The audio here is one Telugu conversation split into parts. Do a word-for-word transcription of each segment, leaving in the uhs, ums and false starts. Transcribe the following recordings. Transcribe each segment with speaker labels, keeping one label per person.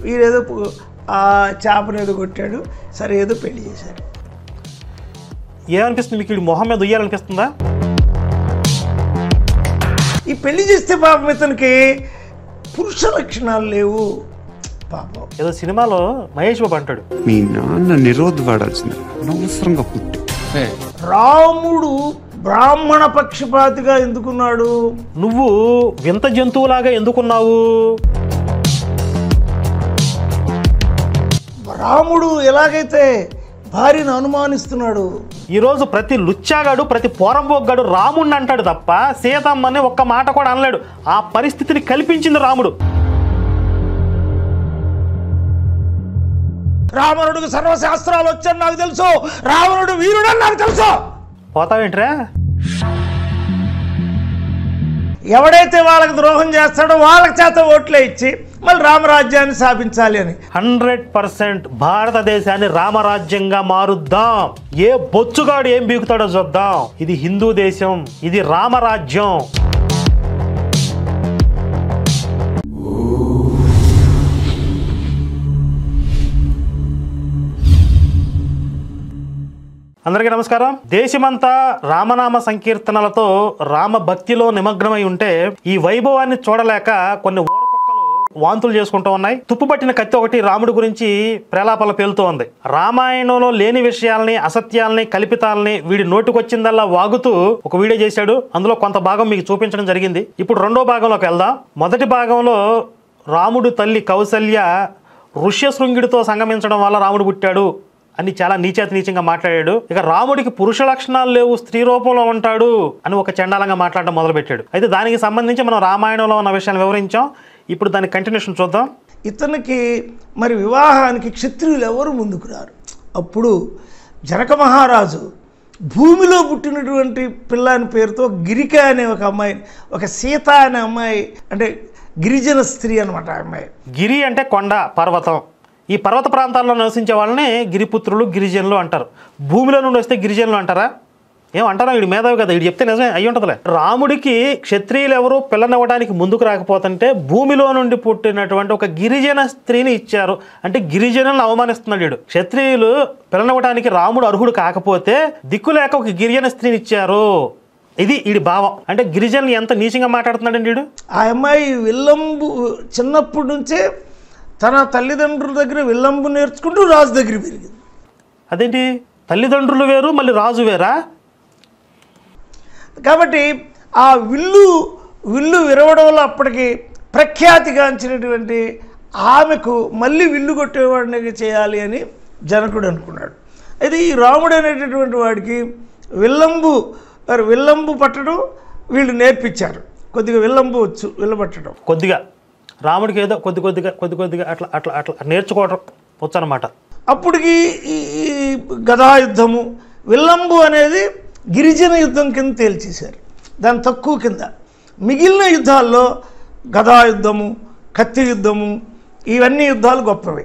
Speaker 1: వీరేదో ఆ చేపను ఏదో కొట్టాడు, సరే ఏదో పెళ్లి చేశాడు.
Speaker 2: ఏమనిపిస్తుంది మీకు? మొహం మీద ఉయ్యాలనిపిస్తుందా?
Speaker 1: ఈ పెళ్లి చేస్తే పాపం ఇతనికి పురుష లక్షణాలు లేవు పాపం.
Speaker 2: ఏదో సినిమాలో మహేష్ బాబు అంటాడు,
Speaker 3: మీ నాన్న నిరోధ వాడాల్సింది అనవసరంగా పుట్టి.
Speaker 1: రాముడు బ్రాహ్మణ పక్షపాతిగా ఎందుకున్నాడు?
Speaker 2: నువ్వు వింత జంతువులాగా ఎందుకున్నావు?
Speaker 1: రాముడు ఎలాగైతే భార్యను అనుమానిస్తున్నాడు,
Speaker 2: ఈరోజు ప్రతి లుచ్చాగాడు ప్రతి పోరంబోగ్గాడు రాముడిని అంటాడు తప్ప సీతమ్మని ఒక్క మాట కూడా అనలేడు. ఆ పరిస్థితిని కల్పించింది రాముడు.
Speaker 1: రావణుడికి సర్వశాస్త్రాలు వచ్చని నాకు తెలుసు, రావణుడు వీరుడని నాకు తెలుసు.
Speaker 2: పోతావేంట్రా?
Speaker 1: ఎవడైతే వాళ్ళకి ద్రోహం చేస్తాడో వాళ్ళకి చేత ఓట్లే ఇచ్చి మళ్ళీ రామరాజ్యాన్ని స్థాపించాలి అని.
Speaker 2: హండ్రెడ్ పర్సెంట్ భారతదేశాన్ని రామరాజ్యంగా మారుద్దాం. ఏ బొచ్చుగాడు ఏం బీగుతాడో చూద్దాం. ఇది హిందూ దేశం, ఇది రామరాజ్యం. అందరికీ నమస్కారం. దేశమంతా రామనామ సంకీర్తనలతో రామ భక్తిలో నిమగ్నమై ఉంటే ఈ వైభవాన్ని చూడలేక కొన్ని ఊరకొక్కలు వాంతులు చేసుకుంటూ ఉన్నాయి. తుప్పుపట్టిన కత్తి ఒకటి రాముడి గురించి ప్రేలాపల పేలుతూ ఉంది. రామాయణంలో లేని విషయాల్ని, అసత్యాల్ని, కల్పితాలని వీడి నోటికొచ్చిందల్లా వాగుతూ ఒక వీడియో చేశాడు. అందులో కొంత భాగం మీకు చూపించడం జరిగింది. ఇప్పుడు రెండో భాగంలోకి వెళ్దాం. మొదటి భాగంలో రాముడు తల్లి కౌసల్య ఋష్యశృంగిడితో సంగమించడం వల్ల రాముడు పుట్టాడు అని చాలా నీచేత నీచంగా మాట్లాడాడు. ఇక రాముడికి పురుష లక్షణాలు లేవు, స్త్రీ రూపంలో ఉంటాడు అని ఒక చండాలంగా మాట్లాడడం మొదలుపెట్టాడు. అయితే దానికి సంబంధించి మనం రామాయణంలో ఉన్న విషయాన్ని వివరించాం. ఇప్పుడు దాని కంటిన్యూషన్ చూద్దాం.
Speaker 1: ఇతనికి మరి వివాహానికి క్షత్రియులు ఎవరు ముందుకు రారు. అప్పుడు జనక మహారాజు భూమిలో పుట్టినటువంటి పిల్లని పేరుతో గిరిక అనే ఒక అమ్మాయి, ఒక సీత అనే అమ్మాయి, అంటే గిరిజన స్త్రీ అనమాట. అమ్మాయి
Speaker 2: గిరి అంటే కొండ, పర్వతం. ఈ పర్వత ప్రాంతాల్లో నివసించే వాళ్ళని గిరిపుత్రులు, గిరిజనులు అంటారు. భూమిలో నుండి వస్తే గిరిజనులు అంటారా? ఏమంటారా? వీడి మేధావి కదా, వీడు చెప్తే నిజమే అయ్యి ఉంటుందిలే. రాముడికి క్షత్రియులు ఎవరు పిల్లనివ్వడానికి ముందుకు రాకపోతుంటే భూమిలో నుండి పుట్టినటువంటి ఒక గిరిజన స్త్రీని ఇచ్చారు అంటే గిరిజనులను అవమానిస్తున్నాడు వీడు. క్షత్రియులు పిల్లనివ్వడానికి రాముడు అర్హుడు కాకపోతే దిక్కు లేక ఒక గిరిజన స్త్రీని ఇచ్చారు. ఇది వీడి భావం. అంటే గిరిజనులు ఎంత నీచంగా మాట్లాడుతున్నాడండి వీడు.
Speaker 1: ఆ అమ్మాయి విల్లంబు చిన్నప్పటి నుంచే తన తల్లిదండ్రుల దగ్గర విల్లంబు నేర్చుకుంటూ రాజు దగ్గర పెరిగింది.
Speaker 2: అదేంటి, తల్లిదండ్రులు వేరు మళ్ళీ రాజు వేరా?
Speaker 1: కాబట్టి ఆ విల్లు విల్లు విరవడం వల్ల అప్పటికి ప్రఖ్యాతిగాంచినటువంటి ఆమెకు మళ్ళీ విల్లు కొట్టేవాడిని చేయాలి అని జనకుడు అనుకున్నాడు. అయితే ఈ రాముడు అనేటటువంటి వాడికి విల్లంబు విల్లంబు పట్టడం వీళ్ళు నేర్పించారు. కొద్దిగా విల్లంబు వచ్చు, విల్లు పట్టడం
Speaker 2: కొద్దిగా. రాముడికి ఏదో కొద్ది కొద్దిగా కొద్ది కొద్దిగా అట్లా అట్లా అట్లా నేర్చుకోవడం వచ్చు అనమాట.
Speaker 1: అప్పటికి ఈ గదాయుద్ధము విల్లంబు అనేది గిరిజన యుద్ధం కింద తేల్చేశారు, దాని తక్కువ కింద. మిగిలిన యుద్ధాల్లో గదాయుద్ధము, కత్తి యుద్ధము, ఇవన్నీ యుద్ధాలు గొప్పవి.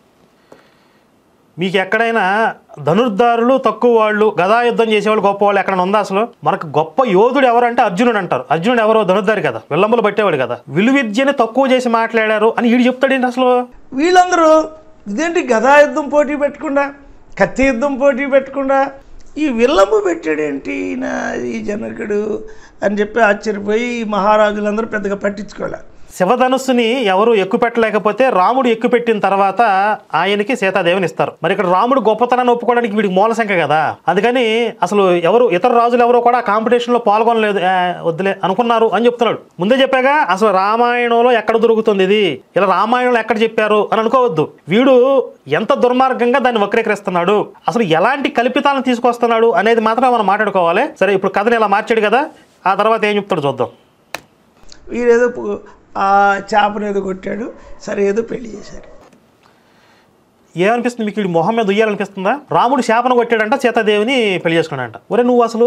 Speaker 2: మీకు ఎక్కడైనా ధనుర్ధారులు తక్కువ వాళ్ళు, గదాయుద్ధం చేసేవాళ్ళు గొప్ప వాళ్ళు ఎక్కడైనా ఉందా? అసలు మనకు గొప్ప యోధుడు ఎవరంటే అర్జునుడు అంటారు. అర్జునుడు ఎవరో ధనుర్ధారి కదా, విల్లంబులు పట్టేవాడు కదా. విలు విద్యని తక్కువ చేసి మాట్లాడారు అని వీడు చెప్తాడేంటి అసలు? వీళ్ళందరూ ఇదేంటి గదాయుద్ధం పోటీ పెట్టకుండా, కత్తి యుద్ధం పోటీ పెట్టకుండా ఈ విల్లంబు పెట్టాడేంటి నా ఈ జనకుడు అని చెప్పి ఆశ్చర్యపోయి ఈ మహారాజులందరూ పెద్దగా పట్టించుకోవాలి. శివధనుస్సుని ఎవరు ఎక్కువ పెట్టలేకపోతే రాముడు ఎక్కువ పెట్టిన తర్వాత ఆయనకి సీతాదేవిని ఇస్తారు. మరి ఇక్కడ రాముడు గొప్పతనాన్ని ఒప్పుకోవడానికి వీడికి మూల సంఖ్య కదా. అందుకని అసలు ఎవరు ఇతర రాజులు ఎవరో కూడా కాంపిటీషన్లో పాల్గొనలేదు, వద్దులే అనుకున్నారు అని చెప్తున్నాడు. ముందే చెప్పాగా అసలు రామాయణంలో ఎక్కడ దొరుకుతుంది ఇది, ఇలా రామాయణంలో ఎక్కడ చెప్పారు అని అనుకోవద్దు. వీడు ఎంత దుర్మార్గంగా దాన్ని వక్రీకరిస్తున్నాడు, అసలు ఎలాంటి కల్పితాలను తీసుకొస్తున్నాడు అనేది మాత్రం మనం మాట్లాడుకోవాలి. సరే, ఇప్పుడు కథని ఇలా మార్చాడు కదా, ఆ తర్వాత ఏం చెప్తాడు చూద్దాం.
Speaker 1: వీరేదో ఆ చేపను ఏదో కొట్టాడు, సరే ఏదో పెళ్లి చేశారు.
Speaker 2: ఏమనిపిస్తుంది మీకు? వీడి మొహం మీద ఉయ్యాలనిపిస్తుందా? రాముడు చేపను కొట్టాడంట, సీతాదేవిని పెళ్లి చేసుకున్నాడంట. ఒరే నువ్వు అసలు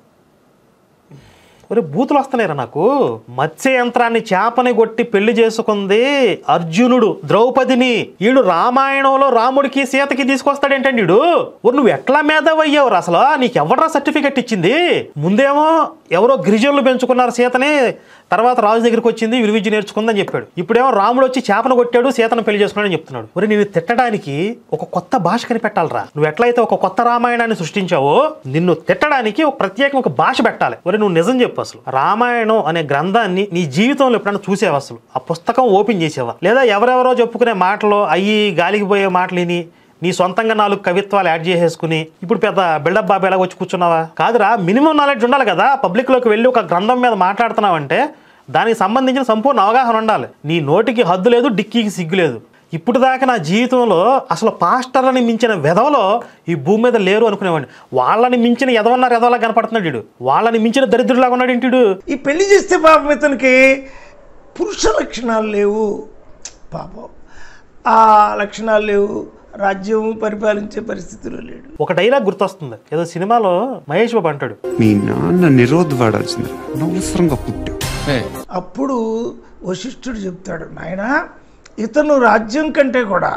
Speaker 2: ఒరే బూతులు వస్తున్నాయిరా నాకు. మత్స్య యంత్రాన్ని చేపని కొట్టి పెళ్లి చేసుకుంది అర్జునుడు ద్రౌపదిని. వీడు రామాయణంలో రాముడికి సీతకి తీసుకొస్తాడేంటండి వీడు? నువ్వు ఎట్లా మేధావయ్యావురా అసలు? నీకు ఎవడరా సర్టిఫికెట్ ఇచ్చింది? ముందేమో ఎవరో గిరిజనులు పెంచుకున్నారు సీతని, తర్వాత రాజు దగ్గరికి వచ్చింది విలు విద్య నేర్చుకుందని చెప్పాడు. ఇప్పుడేమో రాముడు వచ్చి చేపను కొట్టాడు సీతను పెళ్లి చేసుకున్నాడని చెప్తున్నాడు. మరి నేను తిట్టడానికి ఒక కొత్త భాష కనిపెట్టాలరా. నువ్వు ఎట్లయితే ఒక కొత్త రామాయణాన్ని సృష్టించావో నిన్ను తిట్టడానికి ఒక ప్రత్యేక ఒక భాష పెట్టాలి. మరి నువ్వు నిజం చెప్పు, అసలు రామాయణం అనే గ్రంథాన్ని నీ జీవితంలో ఎప్పుడైనా చూసేవా? అసలు ఆ పుస్తకం ఓపెన్ చేసేవా? లేదా ఎవరెవరో చెప్పుకునే మాటలు అయ్యి గాలికి పోయే మాటలు విని నీ సొంతంగా నాలుగు కవిత్వాలు యాడ్ చేసేసుకుని ఇప్పుడు పెద్ద బిల్డప్ బాబు ఎలా వచ్చి కూర్చున్నావా? కాదురా, మినిమం నాలెడ్జ్ ఉండాలి కదా. పబ్లిక్లోకి వెళ్ళి ఒక గ్రంథం మీద మాట్లాడుతున్నావంటే దానికి సంబంధించిన సంపూర్ణ అవగాహన ఉండాలి. నీ నోటికి హద్దు లేదు, డిక్కీకి సిగ్గు లేదు. ఇప్పుడు దాకా నా జీవితంలో అసలు పాస్టర్లని మించిన వెధవలో ఈ భూమి మీద లేరు అనుకునేవాడిని. వాళ్ళని మించిన ఎదవన్నారు ఎదవలా కనపడుతున్నాడు వీడు. వాళ్ళని మించిన దరిద్రులాగా ఉన్నాడు ఇంటిడు.
Speaker 1: ఈ పెళ్లి చేస్తే పాపం ఇతనికి పురుష లక్షణాలు లేవు, పాపం ఆ లక్షణాలు లేవు, రాజ్యం పరిపాలించే పరిస్థితిలో లేడు.
Speaker 2: ఒక డైలాగ్ గుర్తొస్తుంది, ఏదో సినిమాలో మహేష్ బాబు అంటాడు,
Speaker 3: మీ నాన్న నిరోధ్ వాడాల్సింది అనవసరంగా పుట్టావు.
Speaker 1: అప్పుడు వశిష్ఠుడు చెప్తాడు, నాయనా ఇతను రాజ్యం కంటే కూడా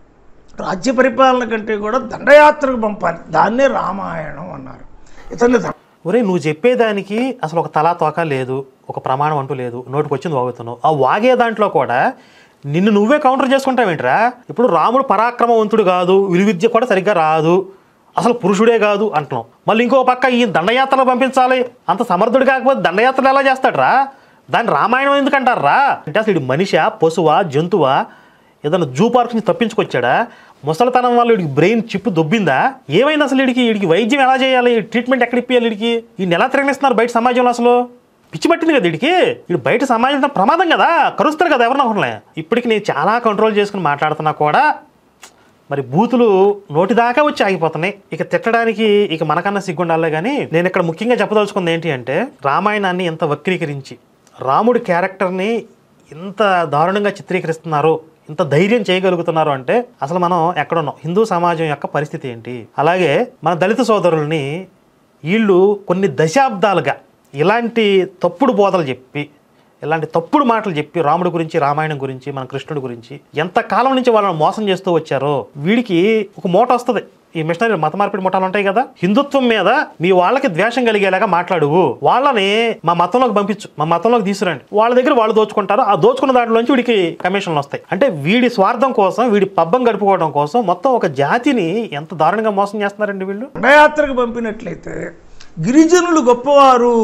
Speaker 1: రాజ్య పరిపాలన కంటే కూడా దండయాత్రకు పంపాలి, దాన్నే రామాయణం అన్నారు. ఇతన్ని
Speaker 2: ఒరే నువ్వు చెప్పేదానికి అసలు ఒక తలా తోక లేదు, ఒక ప్రమాణం అంటూ లేదు, నోటికి వచ్చింది వాగుతున్నావు. ఆ వాగే దాంట్లో కూడా నిన్ను నువ్వే కౌంటర్ చేసుకుంటావేంట్రా? ఇప్పుడు రాముడు పరాక్రమవంతుడు కాదు, విలువిద్య కూడా సరిగ్గా రాదు, అసలు పురుషుడే కాదు అంటున్నాం. మళ్ళీ ఇంకో పక్క ఈ దండయాత్రలు పంపించాలి, అంత సమర్థుడు కాకపోతే దండయాత్రలు ఎలా చేస్తాడ్రా? దాన్ని రామాయణం ఎందుకంటారా? అంటే అసలు ఇడు మనిషా, పశువా, జంతువా, ఏదైనా జూ పార్క్ నుంచి తప్పించుకొచ్చాడా? ముసలితనం వల్ల వీడికి బ్రెయిన్ చిప్పు దొబ్బిందా? ఏమైంది అసలు వీడికి? వీడికి వైద్యం ఎలా చేయాలి, ట్రీట్మెంట్ ఎక్కడ ఇప్పియాలి? వీడికి ఈయన ఎలా తిరగనిస్తున్నారు బయట సమాజంలో? అసలు పిచ్చి పట్టింది కదా వీడికి. వీడు బయట సమాజంలో ప్రమాదం కదా, కరుస్తారు కదా ఎవరన్నా ఒకళ్ళే. ఇప్పటికి నేను చాలా కంట్రోల్ చేసుకుని మాట్లాడుతున్నా కూడా మరి బూతులు నోటి దాకా వచ్చి ఆగిపోతున్నాయి. ఇక తిట్టడానికి ఇక మనకన్నా సిగ్గుండాలే. కానీ నేను ఇక్కడ ముఖ్యంగా చెప్పదలుచుకుంది ఏంటి అంటే, రామాయణాన్ని ఎంత వక్రీకరించి రాముడి క్యారెక్టర్ని ఇంత దారుణంగా చిత్రీకరిస్తున్నారు, ఇంత ధైర్యం చేయగలుగుతున్నారు అంటే అసలు మనం ఎక్కడున్నాం, హిందూ సమాజం యొక్క పరిస్థితి ఏంటి? అలాగే మన దళిత సోదరుల్ని వీళ్ళు కొన్ని దశాబ్దాలుగా ఇలాంటి తప్పుడు బోధలు చెప్పి, ఇలాంటి తప్పుడు మాటలు చెప్పి రాముడి గురించి, రామాయణం గురించి, మన కృష్ణుడి గురించి ఎంత కాలం నుంచి వాళ్ళని మోసం చేస్తూ వచ్చారో వీడికి ఒక మూట వస్తుంది. ఈ మిషనరీ మత మార్పిడి ముఠాలు ఉంటాయి కదా, హిందుత్వం మీద మీ వాళ్ళకి ద్వేషం కలిగేలాగా మాట్లాడువు, వాళ్ళని మా మతంలోకి పంపించు, మా మతంలోకి తీసుకురండి, వాళ్ళ దగ్గర వాళ్ళు దోచుకుంటారు, ఆ దోచుకున్న దాంట్లోంచి వీడికి కమిషన్లు వస్తాయి. అంటే వీడి స్వార్థం కోసం, వీడి పబ్బం గడుపుకోవడం కోసం మొత్తం ఒక జాతిని ఎంత దారుణంగా మోసం చేస్తున్నారండి వీళ్ళు.
Speaker 1: దండయాత్రకు పంపినట్లయితే గిరిజనులు గొప్పవారు,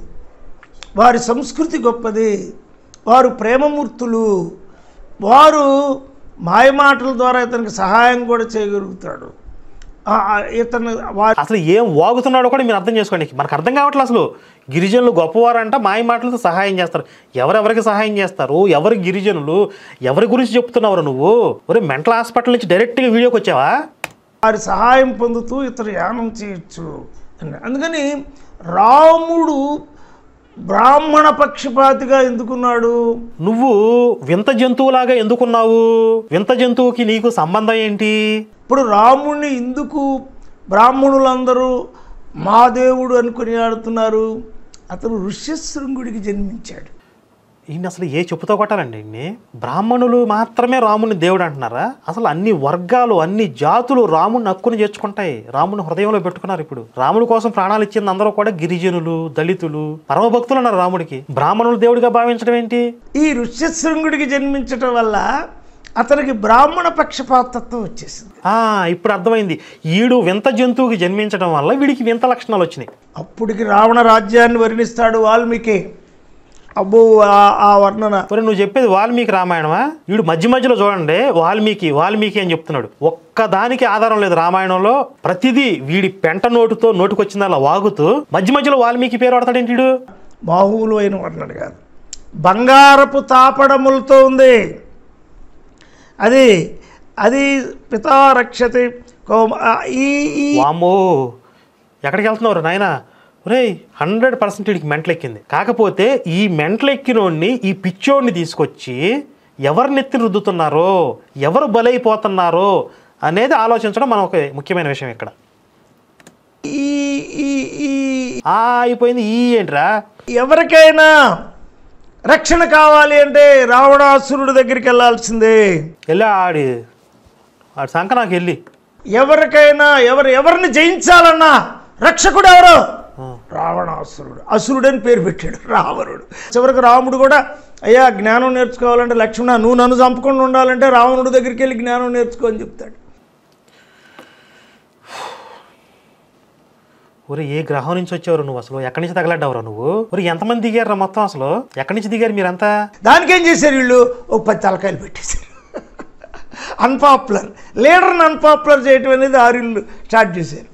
Speaker 1: వారి సంస్కృతి గొప్పది, వారు ప్రేమమూర్తులు, వారు మాయమాటల ద్వారా ఇతనికి సహాయం కూడా చేయగలుగుతాడు. ఇతను
Speaker 2: అసలు ఏం వాగుతున్నాడో కూడా మీరు అర్థం చేసుకోండి. మనకు అర్థం కావట్లేదు. అసలు గిరిజనులు గొప్పవారంట, మాయ మాటలతో సహాయం చేస్తారు. ఎవరెవరికి సహాయం చేస్తారు? ఎవరి గిరిజనులు? ఎవరి గురించి చెప్తున్నావు నువ్వు? ఒరే మెంటల్ హాస్పిటల్ నుంచి డైరెక్ట్గా వీడియోకి వచ్చావా?
Speaker 1: వారి సహాయం పొందుతూ ఇతను యానం చేయొచ్చు. అందుకని రాముడు బ్రాహ్మణ పక్షపాతిగా ఎందుకున్నాడు?
Speaker 2: నువ్వు వింత జంతువులాగా ఎందుకున్నావు? వింత జంతువుకి నీకు సంబంధం ఏంటి?
Speaker 1: ఇప్పుడు రాముడిని ఎందుకు బ్రాహ్మణులందరూ మా దేవుడు అనుకుని ఆడుతున్నారు? అతను ఋష్యశృంగుడికి జన్మించాడు.
Speaker 2: ఈయన అసలు ఏ చెప్పుతో కొట్టాలండి? ఇన్ని బ్రాహ్మణులు మాత్రమే రాముని దేవుడు అంటున్నారా? అసలు అన్ని వర్గాలు, అన్ని జాతులు రాముడిని హక్కుని చేర్చుకుంటాయి, రాముని హృదయంలో పెట్టుకున్నారు. ఇప్పుడు రాముడి కోసం ప్రాణాలు ఇచ్చింది అందరూ కూడా గిరిజనులు, దళితులు, పరమభక్తులు అన్నారు రాముడికి. బ్రాహ్మణులు దేవుడిగా భావించడం ఏంటి?
Speaker 1: ఈ ఋష్యశృంగుడికి జన్మించడం వల్ల అతనికి బ్రాహ్మణ పక్షపాతత్వం వచ్చేసింది.
Speaker 2: ఇప్పుడు అర్థమైంది. ఈడు వింత జంతువుకి జన్మించడం వల్ల వీడికి వింత లక్షణాలు వచ్చినాయి.
Speaker 1: అప్పటికి రావణ రాజ్యాన్ని వర్ణిస్తాడు వాల్మీకి. అబ్బో ఆ వర్ణన.
Speaker 2: నువ్వు చెప్పేది వాల్మీకి రామాయణమా? వీడు మధ్య మధ్యలో చూడండి వాల్మీకి వాల్మీకి అని చెప్తున్నాడు. ఒక్కదానికి ఆధారం లేదు రామాయణంలో. ప్రతిదీ వీడి పెంట నోటుతో నోటుకొచ్చిందలా వాగుతూ మధ్య మధ్యలో వాల్మీకి పేరు వాడతాడేంటి వీడు?
Speaker 1: బాహువులు అయిన వర్ణన కాదు, బంగారపు తాపడములతో ఉంది. అది అది పితా రక్షతి.
Speaker 2: వామ్మో ఎక్కడికి వెళ్తున్నారు నాయన? రే హండ్రెడ్ పర్సెంట్ వీడికి మెంటలెక్కింది. కాకపోతే ఈ మెంటలెక్కినోడిని, ఈ పిచ్చోడిని తీసుకొచ్చి ఎవరు నెత్తిని రుద్దుతున్నారో, ఎవరు బలైపోతున్నారో అనేది ఆలోచించడం మనం ఒక ముఖ్యమైన విషయం ఇక్కడ. అయిపోయింది ఈ ఏంట్రా?
Speaker 1: ఎవరికైనా రక్షణ కావాలి అంటే రావణాసురుడి దగ్గరికి వెళ్ళాల్సిందే.
Speaker 2: వెళ్ళి ఆడి ఆడి సంక నాకు వెళ్ళి
Speaker 1: ఎవరికైనా ఎవరు ఎవరిని జయించాలన్నా రక్షకుడు ఎవరు? రావణాసురుడు, అసురుడు అని పేరు పెట్టాడు రావణుడు. చివరికి రాముడు కూడా అయ్యా జ్ఞానం నేర్చుకోవాలంటే లక్ష్మణ నువ్వు నన్ను చంపకుండా ఉండాలంటే రావణుడి దగ్గరికి వెళ్ళి జ్ఞానం నేర్చుకో అని చెప్తాడు.
Speaker 2: ఊరి ఏ గ్రహం నుంచి వచ్చేవారు నువ్వు, అసలు ఎక్కడి నుంచి తగలడ్డావురా నువ్వు? ఊరి ఎంతమంది దిగారు మొత్తం, అసలు ఎక్కడి నుంచి దిగారు మీరంతా?
Speaker 1: దానికేం చేశారు వీళ్ళు, ఓ పది తలకాయలు పెట్టేశారు. అన్పాపులర్ లీడర్ని అన్పాపులర్ చేయటం అనేది ఆర్యులు స్టార్ట్ చేశారు.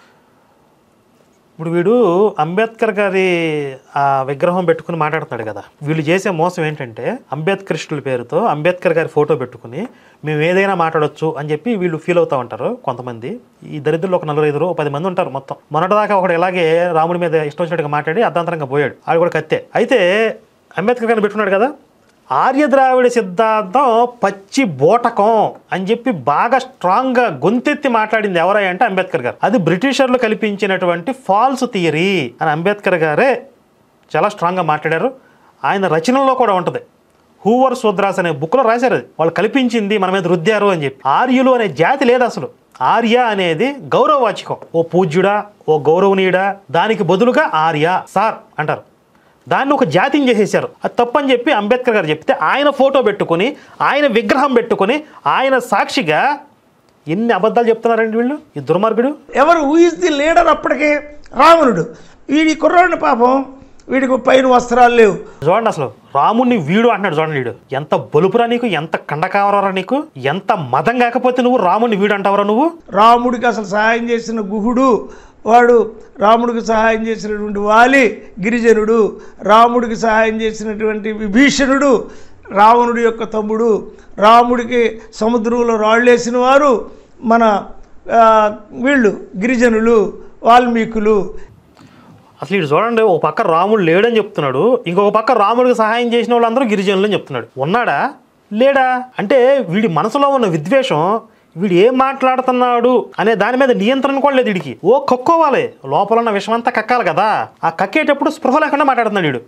Speaker 2: ఇప్పుడు వీడు అంబేద్కర్ గారి ఆ విగ్రహం పెట్టుకుని మాట్లాడుతున్నాడు కదా. వీళ్ళు చేసే మోసం ఏంటంటే అంబేద్కరిస్టుల పేరుతో అంబేద్కర్ గారి ఫోటో పెట్టుకుని మేము ఏదైనా మాట్లాడొచ్చు అని చెప్పి వీళ్ళు ఫీల్ అవుతూ ఉంటారు కొంతమంది. ఈ దరిద్రులు ఒక నలుగురు ఐదుగురు పది మంది ఉంటారు మొత్తం. మొన్నటిదాకా ఒకడు ఇలాగే రాముడి మీద ఇష్టం వచ్చినట్టుగా మాట్లాడి అర్ధాంతరంగా పోయాడు, ఆడు కూడా కత్తే. అయితే అంబేద్కర్ గారిని పెట్టుకున్నాడు కదా, ఆర్య ద్రావిడ సిద్ధాంతం పచ్చి బోటకం అని చెప్పి బాగా స్ట్రాంగ్గా గొంతెత్తి మాట్లాడింది ఎవరై అంటే అంబేద్కర్ గారు. అది బ్రిటిషర్లు కల్పించినటువంటి ఫాల్స్ థియరీ అని అంబేద్కర్ గారే చాలా స్ట్రాంగ్గా మాట్లాడారు. ఆయన రచనల్లో కూడా ఉంటుంది. హూవర్ శూద్రాస్ అనే బుక్లో రాశారు, అది వాళ్ళు కల్పించింది మన మీద రుద్దారు అని చెప్పి. ఆర్యులు అనే జాతి లేదు అసలు. ఆర్య అనేది గౌరవవాచకం. ఓ పూజ్యుడా, ఓ గౌరవనీయుడా, దానికి బదులుగా ఆర్య సార్ అంటారు. దాన్ని ఒక జాతిని చేసేసారు. అది తప్పని చెప్పి అంబేద్కర్ గారు చెప్తే ఆయన ఫోటో పెట్టుకుని ఆయన విగ్రహం పెట్టుకుని ఆయన సాక్షిగా ఎన్ని అబద్ధాలు చెప్తున్నారండి వీళ్ళు, ఈ దుర్మార్గుడు.
Speaker 1: ఎవరు హూ ఇస్ ది లీడర్? అప్పటికే రావణుడు. వీడి కుర్రాడిని పాపం, వీడికి పైన వస్త్రాలు లేవు.
Speaker 2: చూడండి అసలు రాముడిని వీడు అంటున్నాడు. చూడండి వీడు ఎంత బలుపురా నీకు, ఎంత కండకావరా నీకు, ఎంత మదం కాకపోతే నువ్వు రాముడిని వీడు అంటావరా నువ్వు?
Speaker 1: రాముడికి అసలు సహాయం చేసిన గుహుడు వాడు, రాముడికి సహాయం చేసినటువంటి వాలి గిరిజనుడు, రాముడికి సహాయం చేసినటువంటి విభీషణుడు రావణుడి యొక్క తమ్ముడు, రాముడికి సముద్రంలో రాళ్ళేసిన వారు మన వీళ్ళు గిరిజనులు, వాల్మీకులు.
Speaker 2: అసలు ఇటు చూడండి, ఒక పక్క రాముడు లేడని చెప్తున్నాడు, ఇంకొక పక్క రాముడికి సహాయం చేసిన వాళ్ళందరూ గిరిజనులు అని చెప్తున్నాడు. ఉన్నాడా లేడా అంటే వీడి మనసులో ఉన్న విద్వేషం, వీడు ఏం మాట్లాడుతున్నాడు అనే దాని మీద నియంత్రణ కూడా లేదు వీడికి. ఓ కక్కోవాలి, లోపల ఉన్న విషయం అంతా కక్కాలి కదా, ఆ కక్కేటప్పుడు స్పృహ లేకుండా మాట్లాడుతున్నాడు వీడు.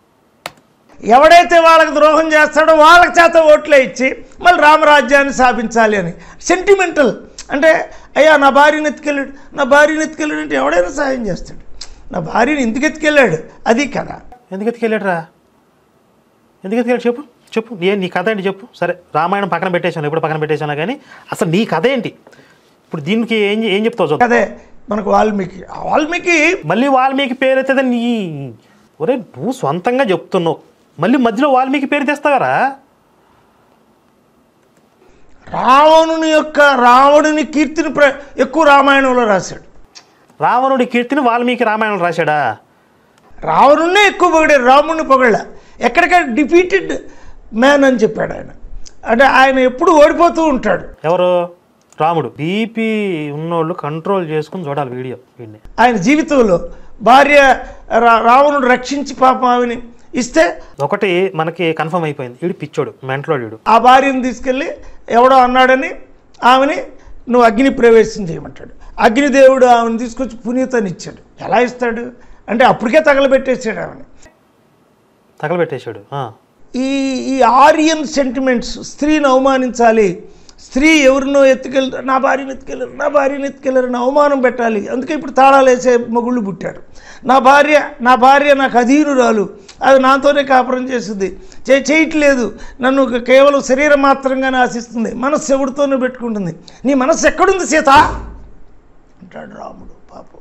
Speaker 1: ఎవడైతే వాళ్ళకి ద్రోహం చేస్తాడో వాళ్ళకి చేత ఓట్లే ఇచ్చి మళ్ళీ రామరాజ్యాన్ని స్థాపించాలి అని సెంటిమెంటల్. అంటే అయ్యా నా భార్యని ఎత్తుకెళ్ళాడు, నా భార్యని ఎత్తుకెళ్ళాడు అంటే ఎవడైనా సహాయం చేస్తాడు. నా భార్యని ఎందుకు ఎత్తుకెళ్ళాడు అది కదా.
Speaker 2: ఎందుకు ఎత్తుకెళ్ళాడు రా, ఎందుకు ఎత్తుకెళ్ళాడు చెప్పు చెప్పు ఏ నీ కథ ఏంటి చెప్పు. సరే రామాయణం పక్కన పెట్టేశాను, ఎప్పుడు పక్కన పెట్టేశాను, కానీ అసలు నీ కథ ఏంటి ఇప్పుడు? దీనికి ఏం ఏం చెప్తావు?
Speaker 1: అదే మనకు వాల్మీకి, వాల్మీకి
Speaker 2: మళ్ళీ వాల్మీకి పేరు ఎత్తేది నీ ఒరే, నువ్వు సొంతంగా చెప్తున్నావు, మళ్ళీ మధ్యలో వాల్మీకి పేరు తెస్తావరా?
Speaker 1: రావణుని యొక్క రావణుని కీర్తిని ప్ర ఎక్కువ రామాయణంలో రాశాడు.
Speaker 2: రావణుడి కీర్తిని వాల్మీకి రామాయణంలో రాశాడా?
Speaker 1: రావణుడినే ఎక్కువ పొగిడాడు, రాముడిని పొగళ్ళ. ఎక్కడికక్కడ డిఫీటెడ్ మ్యాన్ అని చెప్పాడు ఆయన. అంటే ఆయన ఎప్పుడు ఓడిపోతూ ఉంటాడు.
Speaker 2: ఎవరు? రాముడు. బీపీ ఉన్నోళ్ళు కంట్రోల్ చేసుకుని చూడాలి వీడియో. వీడిని
Speaker 1: ఆయన జీవితంలో భార్య రావణుడు రక్షించి పాపం ఆమెని ఇస్తే
Speaker 2: ఒకటి మనకి కన్ఫర్మ్ అయిపోయింది, వీడు పిచ్చోడు, మెంటలోడు వీడు.
Speaker 1: ఆ భార్యను తీసుకెళ్ళి ఎవడో అన్నాడని ఆమెని నువ్వు అగ్ని ప్రవేశం చేయమంటాడు. అగ్నిదేవుడు ఆమెను తీసుకొచ్చి పునీతని ఇచ్చాడు. ఎలా ఇస్తాడు అంటే అప్పటికే తగలబెట్టేసాడు ఆమెని,
Speaker 2: తగలబెట్టేశాడు.
Speaker 1: ఈ ఈ ఆరియన్ సెంటిమెంట్స్, స్త్రీని అవమానించాలి, స్త్రీ ఎవరినో ఎత్తుకెళ్ళారు, నా భార్యను ఎత్తుకెళ్ళారు, నా భార్యను ఎత్తుకెళ్ళారని అవమానం పెట్టాలి. అందుకే ఇప్పుడు తాళాలు వేసే మొగుళ్ళు పుట్టారు. నా భార్య నా భార్య నాకు అధీనురాలు, అది నాతోనే కాపురం చేస్తుంది, చే చేయట్లేదు నన్ను కేవలం శరీరం మాత్రంగానే ఆశిస్తుంది, మనస్సు ఎవరితోనే పెట్టుకుంటుంది. నీ మనస్సు ఎక్కడుంది సీత అంటాడు రాముడు. పాపం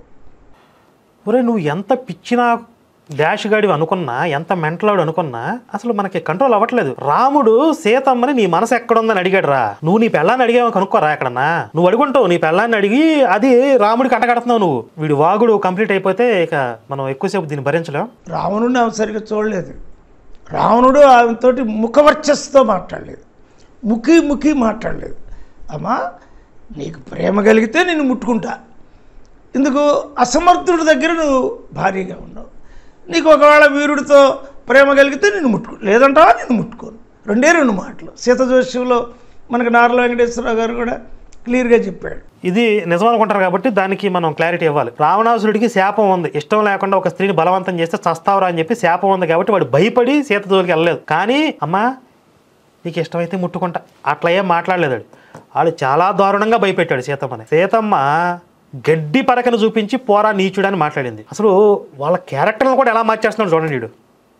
Speaker 2: ఒరే నువ్వు ఎంత పిచ్చినా డాష్ గాడి అనుకున్నా, ఎంత మెంటలాడు అనుకున్నా అసలు మనకి కంట్రోల్ అవ్వట్లేదు. రాముడు సీతమ్మని నీ మనసు ఎక్కడుందని అడిగాడు రా. నువ్వు నీ పెళ్ళాన్ని అడిగావు కనుక్కోరా ఎక్కడన్నా. నువ్వు అడుగుంటావు, నీ పెళ్ళాన్ని అడిగి అది రాముడికి అంటగడుతున్నావు నువ్వు. వీడి వాగుడు కంప్లీట్ అయిపోతే ఇక మనం ఎక్కువసేపు దీన్ని భరించలేం.
Speaker 1: రావణుడిని ఆమె సరిగ్గా చూడలేదు. రావణుడు ఆమెతోటి ముఖవర్చస్సుతో మాట్లాడలేదు, ముఖి ముఖి మాట్లాడలేదు. అమ్మా నీకు ప్రేమ కలిగితే నిన్ను ముట్టుకుంటా, ఎందుకు అసమర్థుడి దగ్గర నువ్వు భార్యగా ఉన్నావు, నీకు ఒకవేళ వీరుడితో ప్రేమ కలిగితే నిన్ను ముట్టుకో, లేదంటావా నిన్ను ముట్టుకోను. రెండే రెండు మాటలు సీత జోష్యంలో మనకు నారల వెంకటేశ్వరరావు గారు కూడా క్లియర్గా చెప్పాడు.
Speaker 2: ఇది నిజం అనుకుంటారు కాబట్టి దానికి మనం క్లారిటీ ఇవ్వాలి. రావణాసురుడికి శాపం ఉంది, ఇష్టం లేకుండా ఒక స్త్రీని బలవంతం చేస్తే చస్తావురా అని చెప్పి శాపం ఉంది కాబట్టి వాడు భయపడి సీత జోలికి వెళ్ళలేదు. కానీ అమ్మా నీకు ఇష్టమైతే ముట్టుకుంటా అట్లా ఏం మాట్లాడలేదు. వాడు చాలా దారుణంగా భయపెట్టాడు సీతమ్మని. సీతమ్మ గడ్డి పరకను చూపించి పోరా నీచుడు అని మాట్లాడింది. అసలు వాళ్ళ క్యారెక్టర్లను కూడా ఎలా మార్చేస్తున్నాడు చూడండి వీడు.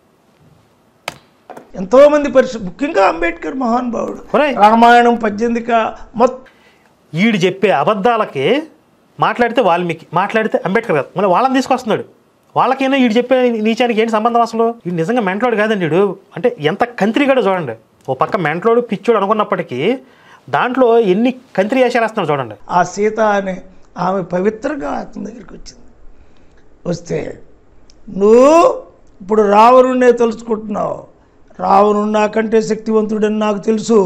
Speaker 1: ఎంతోమంది పరిస్థితి, ముఖ్యంగా అంబేద్కర్ మహానుభావుడు, రామాయణం పద్దెనిమిదిక మొత్తం
Speaker 2: వీడు చెప్పే అబద్ధాలకి మాట్లాడితే వాల్మీకి, మాట్లాడితే అంబేద్కర్ కాదు, మళ్ళీ వాళ్ళని తీసుకొస్తున్నాడు. వాళ్ళకైనా వీడు చెప్పే నీచానికి ఏంటి సంబంధం అసలు? వీడు నిజంగా మెంటలోడు కాదండి వీడు. అంటే ఎంత కంత్రిగాడో చూడండి. ఓ పక్క మెంటలోడు పిచ్చోడు అనుకున్నప్పటికీ దాంట్లో ఎన్ని కంత్రి వేసేస్తున్నాడు చూడండి.
Speaker 1: ఆ సీత అనే ఆమె పవిత్రంగా అతని దగ్గరికి వచ్చింది. వస్తే నువ్వు ఇప్పుడు రావణుడినే తెలుసుకుంటున్నావు. రావణుడు నాకంటే శక్తివంతుడని నాకు తెలుసు.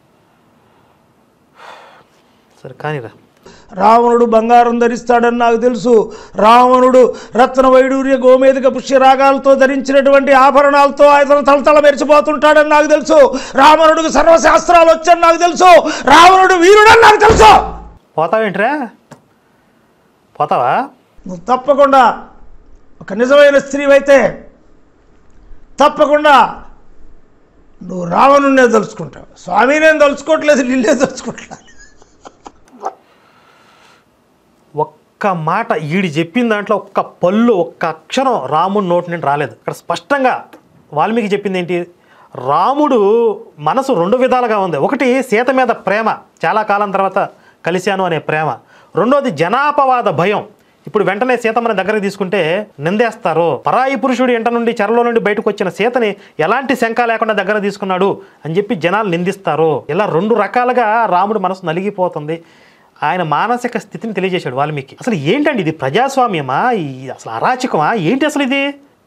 Speaker 2: సరే కానీరా.
Speaker 1: రావణుడు బంగారం ధరిస్తాడని నాకు తెలుసు. రావణుడు రత్న వైడూర్య గోమేధిక పుష్యరాగాలతో ధరించినటువంటి ఆభరణాలతో ఆయన తలతల మెరిచిపోతుంటాడని నాకు తెలుసు. రావణుడికి సర్వశాస్త్రాలు వచ్చని నాకు తెలుసు. రావణుడు వీరుడని నాకు తెలుసు.
Speaker 2: పోతావేంట్రా? పోతావా?
Speaker 1: నువ్వు తప్పకుండా ఒక నిజమైన స్త్రీవైతే తప్పకుండా నువ్వు రావణుడినే తలుచుకుంటావు. స్వామి నేను తలుచుకోవట్లేదు, నిన్నే తలుచుకోవట్లేదు.
Speaker 2: ఒక్క మాట ఈడి చెప్పిన దాంట్లో ఒక్క పళ్ళు ఒక్క అక్షరం రాముడి నోటి నుండి రాలేదు. ఇక్కడ స్పష్టంగా వాల్మీకి చెప్పింది ఏంటి? రాముడు మనసు రెండు విధాలుగా ఉంది. ఒకటి సీత మీద ప్రేమ, చాలా కాలం తర్వాత కలిశాను అనే ప్రేమ. రెండోది జనాపవాద భయం. ఇప్పుడు వెంటనే సీతమ్మని దగ్గరకు తీసుకుంటే నిందేస్తారు. పరాయి పురుషుడు ఎంట నుండి చెరలో నుండి బయటకు వచ్చిన సీతని ఎలాంటి శంక లేకుండా దగ్గర తీసుకున్నాడు అని చెప్పి జనాలు నిందిస్తారు. ఇలా రెండు రకాలుగా రాముడు మనసు నలిగిపోతుంది. ఆయన మానసిక స్థితిని తెలియజేశాడు వాల్మీకి. అసలు ఏంటండి ఇది? ప్రజాస్వామ్యమా? అసలు అరాచకమా? ఏంటి అసలు ఇది?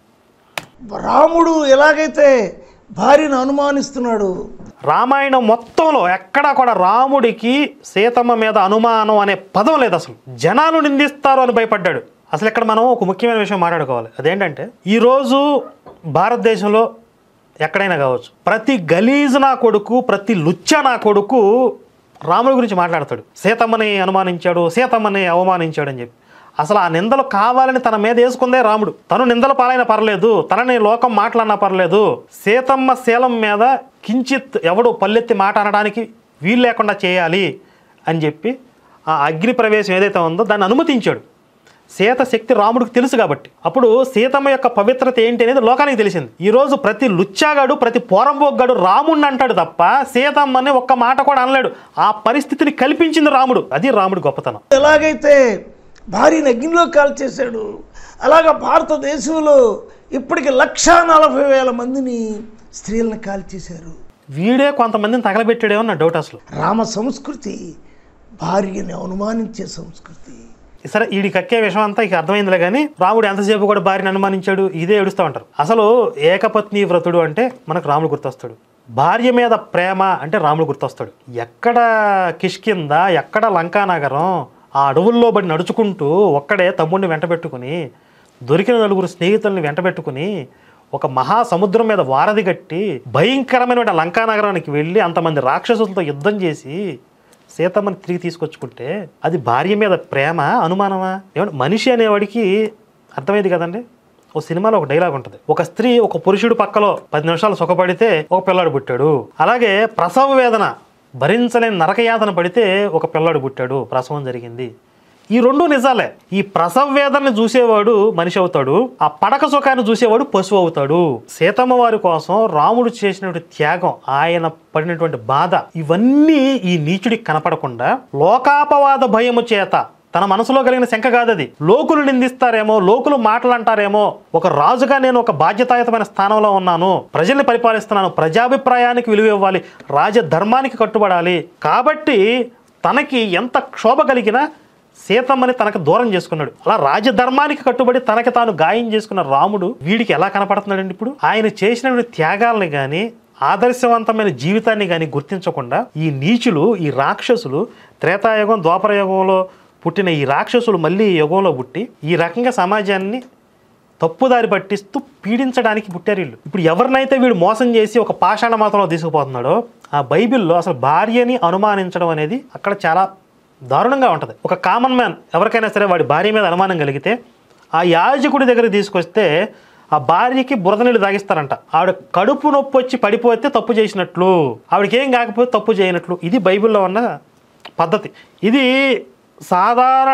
Speaker 1: రాముడు ఎలాగైతే భార్యను అనుమానిస్తున్నాడు,
Speaker 2: రామాయణం మొత్తంలో ఎక్కడా కూడా రాముడికి సీతమ్మ మీద అనుమానం అనే పదం లేదు. అసలు జనాలు నిందిస్తారు అని భయపడ్డాడు. అసలు ఇక్కడ మనం ఒక ముఖ్యమైన విషయం మాట్లాడుకోవాలి. అదేంటంటే ఈరోజు భారతదేశంలో ఎక్కడైనా కావచ్చు, ప్రతి గలీజు నా కొడుకు, ప్రతి లుచ్చ నా కొడుకు రాముడి గురించి మాట్లాడతాడు. సీతమ్మని అనుమానించాడు, సీతమ్మని అవమానించాడు అని చెప్పి. అసలు ఆ నిందలు కావాలని తన మీద వేసుకుందే రాముడు. తను నిందల పాలైనా పర్లేదు, తనని లోకం మాట్లాడినా పర్లేదు, సీతమ్మ శీలం మీద కించిత్ ఎవడు పల్లెత్తి మాట అనడానికి వీలు లేకుండా చేయాలి అని చెప్పి ఆ అగ్ని ప్రవేశం ఏదైతే ఉందో దాన్ని అనుమతించాడు. సీత శక్తి రాముడికి తెలుసు కాబట్టి. అప్పుడు సీతమ్మ యొక్క పవిత్రత ఏంటి అనేది లోకానికి తెలిసింది. ఈరోజు ప్రతి లుచ్చాగాడు, ప్రతి పోరంబోగ్గాడు రాముడిని అంటాడు తప్ప సీతమ్మని ఒక్క మాట కూడా అనలేడు. ఆ పరిస్థితిని కల్పించింది రాముడు. అది రాముడి గొప్పతనం.
Speaker 1: ఎలాగైతే భార్యని అగ్నిలో కాల్చేశాడు, అలాగా భారతదేశంలో ఇప్పటికి లక్షా నలభై వేల మందిని స్త్రీలను కాల్చేశారు.
Speaker 2: వీడే కొంతమందిని తగలబెట్టాడేమో నా డౌట్. అసలు
Speaker 1: రామ సంస్కృతి భార్యని అనుమానించే సంస్కృతి.
Speaker 2: సరే వీడి కక్కే విషయం అంతా ఇక అర్థమైందిలే. కానీ రాముడు ఎంతసేపు కూడా భార్యను అనుమానించాడు, ఇదే ఏడుస్తూ ఉంటారు. అసలు ఏకపత్ని వ్రతుడు అంటే మనకు రాముడు గుర్తొస్తాడు. భార్య మీద ప్రేమ అంటే రాముడు గుర్తొస్తాడు. ఎక్కడ కిష్కింద, ఎక్కడ లంకానగరం, ఆ అడవుల్లో బడి నడుచుకుంటూ ఒక్కడే తమ్ముడిని వెంటబెట్టుకుని, దొరికిన నలుగురు స్నేహితుల్ని వెంటబెట్టుకుని ఒక మహాసముద్రం మీద వారధి కట్టి భయంకరమైన లంకానగరానికి వెళ్ళి అంతమంది రాక్షసులతో యుద్ధం చేసి సీతమ్మని తిరిగి తీసుకొచ్చుకుంటే అది భార్య మీద ప్రేమ, అనుమానమా? ఏమంటే మనిషి అనేవాడికి అర్థమైంది కదండి. ఓ సినిమాలో ఒక డైలాగ్ ఉంటుంది, ఒక స్త్రీ ఒక పురుషుడు పక్కలో పది నిమిషాలు సుఖపడితే ఒక పిల్లాడు పుట్టాడు. అలాగే ప్రసవ వేదన భరించలేని నరకయాతన పడితే ఒక పిల్లాడు పుట్టాడు, ప్రసవం జరిగింది. ఈ రెండు నిజాలే. ఈ ప్రసవ వేదనని చూసేవాడు మనిషి అవుతాడు, ఆ పడక సుఖాన్ని చూసేవాడు పశువు అవుతాడు. సీతమ్మ వారి కోసం రాముడు చేసినటువంటి త్యాగం, ఆయన పడినటువంటి బాధ, ఇవన్నీ ఈ నీచుడికి కనపడకుండా లోకాపవాద భయము చేత, తన మనసులో కలిగిన శంక కాదది, లోకులు నిందిస్తారేమో, లోకులు మాటలంటారేమో, ఒక రాజుగా నేను ఒక బాధ్యతాయుతమైన స్థానంలో ఉన్నాను, ప్రజల్ని పరిపాలిస్తున్నాను, ప్రజాభిప్రాయానికి విలువ ఇవ్వాలి, రాజధర్మానికి కట్టుబడాలి, కాబట్టి తనకి ఎంత క్షోభ కలిగినా సీతమ్మని తనకు దూరం చేసుకున్నాడు. అలా రాజధర్మానికి కట్టుబడి తనకి తాను గాయం చేసుకున్న రాముడు వీడికి ఎలా కనపడుతున్నాడండి? ఇప్పుడు ఆయన చేసినటువంటి త్యాగాలని కానీ ఆదర్శవంతమైన జీవితాన్ని కానీ గుర్తించకుండా ఈ నీచులు, ఈ రాక్షసులు, త్రేతాయుగం ద్వాపర యుగంలో పుట్టిన ఈ రాక్షసులు మళ్ళీ యుగంలో పుట్టి ఈ రకంగా సమాజాన్ని తప్పుదారి పట్టిస్తూ పీడించడానికి పుట్టారు వీళ్ళు. ఇప్పుడు ఎవరినైతే వీడు మోసం చేసి ఒక పాషాణ మాత్రంలో తీసుకుపోతున్నాడో ఆ బైబిల్లో అసలు భార్యని అనుమానించడం అనేది అక్కడ చాలా దారుణంగా ఉంటుంది. ఒక కామన్ మ్యాన్ ఎవరికైనా సరే వాడి భార్య మీద అనుమానం కలిగితే ఆ యాజకుడి దగ్గర తీసుకొస్తే ఆ భార్యకి బురద నీళ్ళు తాగిస్తారంట. ఆవిడ కడుపు నొప్పి వచ్చి పడిపోతే తప్పు చేసినట్లు, ఆవిడకి ఏం కాకపోతే తప్పు చేయనట్లు. ఇది బైబిల్లో ఉన్న పద్ధతి. ఇది సాధారణ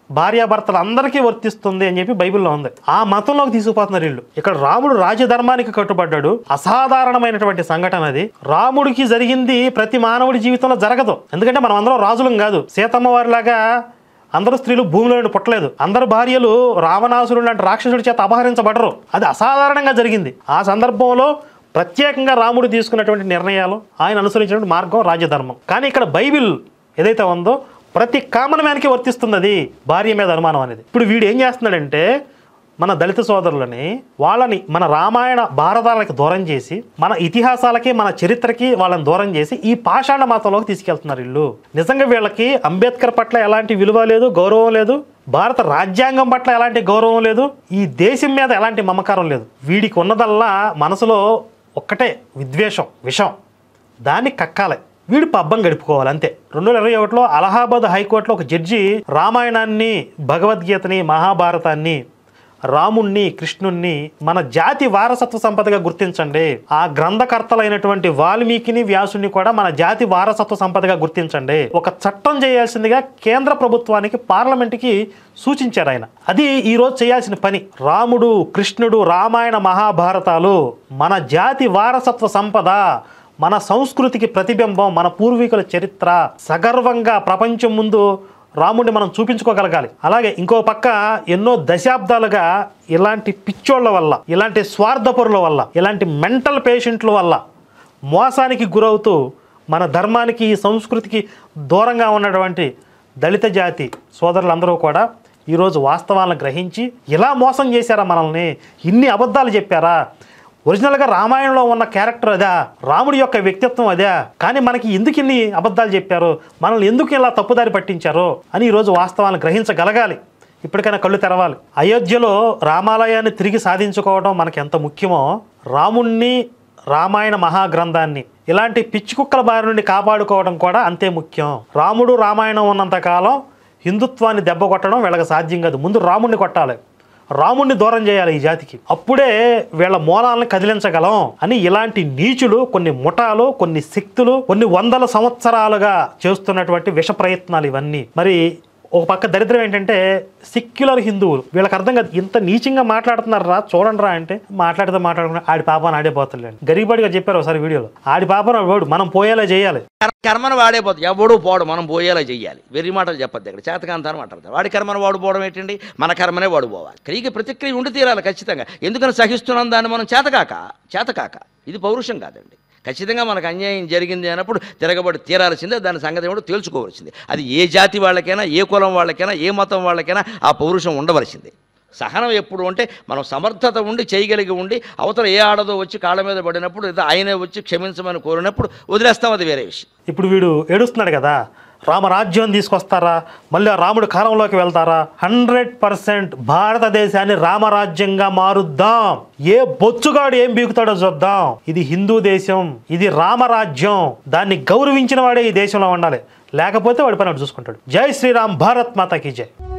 Speaker 2: భార్యాభర్తలు అందరికీ వర్తిస్తుంది అని చెప్పి బైబిల్లో ఉంది. ఆ మతంలోకి తీసుకుపోతున్నారు వీళ్ళు. ఇక్కడ రాముడు రాజధర్మానికి కట్టుబడ్డాడు. అసాధారణమైనటువంటి సంఘటన అది. రాముడికి జరిగింది ప్రతి మానవుడి జీవితంలో జరగదు. ఎందుకంటే మనం అందరం రాజులం కాదు. సీతమ్మ వారిలాగా అందరూ స్త్రీలు భూమిలో నుండి పుట్టలేదు. అందరు భార్యలు రావణాసురుడు లాంటి రాక్షసుడి చేత అపహరించబడరు. అది అసాధారణంగా జరిగింది. ఆ సందర్భంలో ప్రత్యేకంగా రాముడు తీసుకున్నటువంటి నిర్ణయాలు, ఆయన అనుసరించినటువంటి మార్గం రాజధర్మం. కానీ ఇక్కడ బైబిల్ ఏదైతే ఉందో ప్రతి కామన్ మ్యాన్కి వర్తిస్తుంది అది భార్య మీద అనుమానం అనేది. ఇప్పుడు వీడు ఏం చేస్తున్నాడంటే మన దళిత సోదరులని వాళ్ళని మన రామాయణ భారతాలకి దూరం చేసి, మన ఇతిహాసాలకి మన చరిత్రకి వాళ్ళని దూరం చేసి ఈ పాషాణ మతంలోకి తీసుకెళ్తున్నారు వీళ్ళు. నిజంగా వీళ్ళకి అంబేద్కర్ పట్ల ఎలాంటి విలువ లేదు, గౌరవం లేదు. భారత రాజ్యాంగం పట్ల ఎలాంటి గౌరవం లేదు. ఈ దేశం మీద ఎలాంటి మమకారం లేదు. వీడికి ఉన్నదల్లా మనసులో ఒక్కటే విద్వేషం, విషం. దాన్ని కక్కాలి. వీడు పబ్బం గడుపుకోవాలి అంతే. రెండు వేల ఇరవై ఒకటిలో అలహాబాద్ హైకోర్టులో ఒక జడ్జి రామాయణాన్ని, భగవద్గీతని, మహాభారతాన్ని, రాముణ్ణి, కృష్ణుణ్ణి మన జాతి వారసత్వ సంపదగా గుర్తించండి. ఆ గ్రంథకర్తలైనటువంటి వాల్మీకిని, వ్యాసుని కూడా మన జాతి వారసత్వ సంపదగా గుర్తించండి. ఒక చట్టం చేయాల్సిందిగా కేంద్ర ప్రభుత్వానికి, పార్లమెంట్కి సూచించారు ఆయన. అది ఈ రోజు చేయాల్సిన పని. రాముడు, కృష్ణుడు, రామాయణ, మహాభారతాలు మన జాతి వారసత్వ సంపద, మన సంస్కృతికి ప్రతిబింబం, మన పూర్వీకుల చరిత్ర. సగర్వంగా ప్రపంచం ముందు రాముడిని మనం చూపించుకోగలగాలి. అలాగే ఇంకో పక్క ఎన్నో దశాబ్దాలుగా ఇలాంటి పిచ్చోళ్ల వల్ల, ఇలాంటి స్వార్థపరుల వల్ల, ఇలాంటి మెంటల్ పేషెంట్ల వల్ల మోసానికి గురవుతూ మన ధర్మానికి, సంస్కృతికి దూరంగా ఉన్నటువంటి దళిత జాతి సోదరులందరూ కూడా ఈరోజు వాస్తవాలను గ్రహించి ఇలా మోసం చేశారా మనల్ని, ఇన్ని అబద్ధాలు చెప్పారా, ఒరిజినల్గా రామాయణంలో ఉన్న క్యారెక్టర్ అదా, రాముడి యొక్క వ్యక్తిత్వం అదే, కానీ మనకి ఎందుకు ఇన్ని అబద్ధాలు చెప్పారు, మనల్ని ఎందుకు ఇలా తప్పుదారి పట్టించారో అని ఈరోజు వాస్తవాలను గ్రహించగలగాలి. ఇప్పటికైనా కళ్ళు తెరవాలి. అయోధ్యలో రామాలయాన్ని తిరిగి సాధించుకోవడం మనకి ఎంత ముఖ్యమో, రాముణ్ణి, రామాయణ మహాగ్రంథాన్ని ఇలాంటి పిచ్చి కుక్కల బారి నుండి కాపాడుకోవడం కూడా అంతే ముఖ్యం. రాముడు, రామాయణం ఉన్నంతకాలం హిందుత్వాన్ని దెబ్బ కొట్టడం వీళ్ళకి సాధ్యం కాదు. ముందు రాముడిని కొట్టాలి, రాముడిని దూరం చేయాలి ఈ జాతికి. అప్పుడే వీళ్ళ మూలాలను కదిలించగలం అని ఇలాంటి నీచులు, కొన్ని ముఠాలు, కొన్ని శక్తులు కొన్ని వందల సంవత్సరాలుగా చేస్తున్నటువంటి విష ప్రయత్నాలు ఇవన్నీ. మరి ఒక పక్క దరిద్రం ఏంటంటే సెక్యులర్ హిందువులు, వీళ్ళకి అర్థం కాదు ఇంత నీచంగా మాట్లాడుతున్నారు రా, చూడండి రా అంటే మాట్లాడితే మాట్లాడుకున్నా ఆడి పాపని ఆడేపోతాడు. గరీబాడిగా చెప్పారు ఒకసారి వీడియోలో, ఆడి పాపను వాడు మనం పోయేలా చేయాలి.
Speaker 4: కర్మను వాడేపోతుంది, ఎవడు పోడు, మనం పోయేలా చెయ్యాలి. వెర్రి మాటలు చెప్పద్దు ఇక్కడ, చేతకాంతాన్ని మాట్లాడతారు. వాడి కర్మను వాడు పోవడం ఏంటండి, మన కర్మనే వాడు పోవాలి. క్రియకి ప్రతిక్రియ ఉండి తీరాలి ఖచ్చితంగా. ఎందుకని సహిస్తున్నాం దాన్ని మనం చేతకాక చేతకాక ఇది పౌరుషం కాదండి. ఖచ్చితంగా మనకు అన్యాయం జరిగింది అన్నప్పుడు తిరగబడి తీరాల్సిందే, దాని సంగతి ఏమిటో తేల్చుకోవాల్సిందే. అది ఏ జాతి వాళ్ళకైనా, ఏ కులం వాళ్ళకైనా, ఏ మతం వాళ్ళకైనా ఆ పౌరుషం ఉండవలసిందే. సహనం ఎప్పుడు అంటే మనం సమర్థత ఉండి చేయగలిగి ఉండి, అవతల ఏ ఆడదో వచ్చి కాళ్ళ మీద పడినప్పుడు లేదా ఆయనే వచ్చి క్షమించమని కోరినప్పుడు వదిలేస్తాం, అది వేరే విషయం.
Speaker 2: ఇప్పుడు వీడు ఏడుస్తున్నాడు కదా, రామరాజ్యం తీసుకొస్తారా, మళ్ళీ రాముడి కాలంలోకి వెళ్తారా? హండ్రెడ్ పర్సెంట్ భారతదేశాన్ని రామరాజ్యంగా మారుద్దాం. ఏ బొచ్చుగాడు ఏం బీకుతాడో చూద్దాం. ఇది హిందూ దేశం, ఇది రామరాజ్యం. దాన్ని గౌరవించిన వాడే ఈ దేశంలో ఉండాలి, లేకపోతే వాడి పని వాడు చూసుకుంటాడు. జై శ్రీరామ్, భారత్ మాతాకి జై.